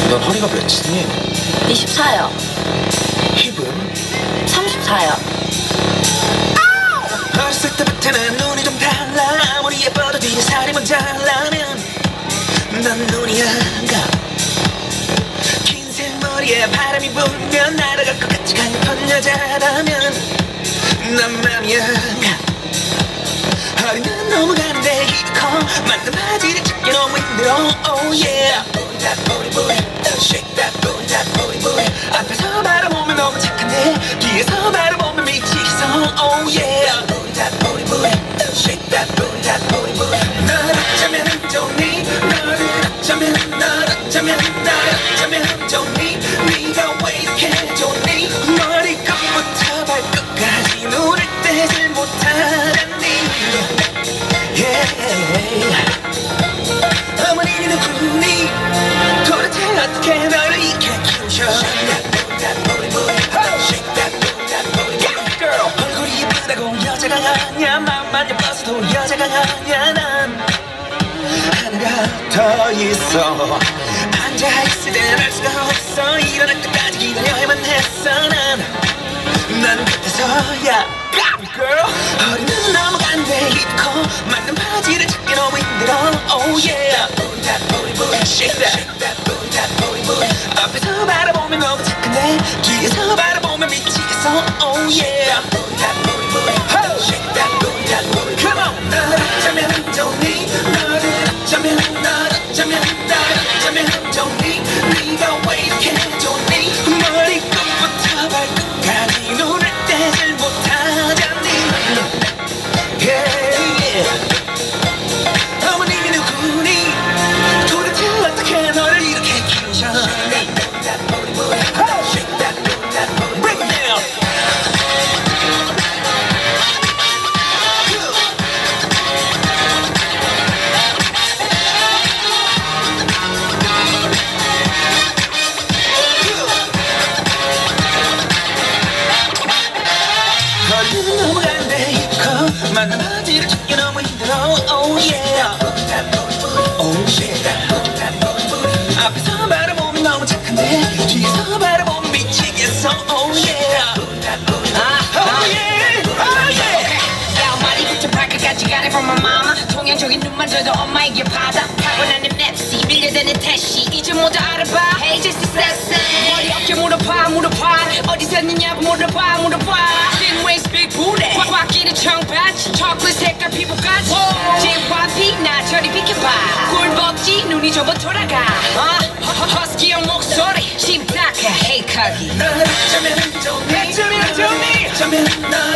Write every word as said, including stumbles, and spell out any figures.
넌 허리가 몇이니? 이십사요. 힙은? 삼십사요. 어렸을 때부터는 눈이 좀 달라. 아무리 예뻐도 뒤에 살이 모자라면 넌 눈이 안가. 긴 생머리에 바람이 불면 날아갈 것 같이 강력한 여자라면 난 맘이 안가. 허리는 넘어가는데 이커 맞는 바지를 찾기 너무 힘들어. Oh yeah. that booty booty, shake that booty, that booty booty. 앞에서 바라보면 너무 착한데 뒤에서 바라보면 미치겠어. Oh yeah. that booty booty, shake that booty, that booty booty. 널 어쩌면 좋니? 너를 어쩌면 널 어쩌면 날 어쩌면 좋니? 네가 왜 이렇게 좋니? 머리끝부터 발끝까지 눈을 떼질 못하다니. Yeah. 어머니는 누구니? 도대체 어떻게 너를 이렇게 키우셔? 얼굴이 예쁘다고 여자가 아니야. 맘만 예뻐서도 여자가 아니야. 난 하나가 더 있어. 앉아있을 땐 알 수가 없어. 일어날 때까지 기다려야만 했어. 난, 난 그때서야 girl. 허리는 넘어간대 이코 맞는 바지를 찾기 너무 힘들어. Oh yeah. Shake that. 앞에서 바라보면 너무 착한데 뒤에서 바라보면 미치겠어. Oh yeah. Shake that. Come on. 널 어쩌면 좋니? 너를 어쩌면 널 어쩌면 날 어쩌면 좋니? 네가 왜 이렇게 좋니? 머리끝부터 발끝까지 눈을 떼질 못하잖니. 어머님이 누구니? 도대체 어떻게 너를 이렇게 키우셨니? Break it down. 거리는 넘어가는데 이거 맞는 바지를 찾기 너무 힘들어. Oh yeah. Oh yeah. 앞에서 바라보면 너무 착한데 뒤에서 바라보면 미치겠어. Oh yeah. Oh yeah. Oh yeah. 야 머리부터 발끝까지 got it from my mama. 통영적인 눈만 줘도 엄마에게 받아. 타고나는 맵시 밀려드는 태시 이제 모두 알아봐. Hey just sexy. 머리 어깨 물어봐 물어봐. 어디서 있느냐고 물어봐 물어봐. Thin waist big booty. 꽉 끼는 청바지 초콜릿 색깔 피부까지. 제이와피 나 저리 비켜봐. 꿀벅지 눈이 접어 돌아가. 허스키한 목소리 심탁해 Hey 거기. 널 어쩌면 좋니? 어쩌면 좋니? 어쩌면 널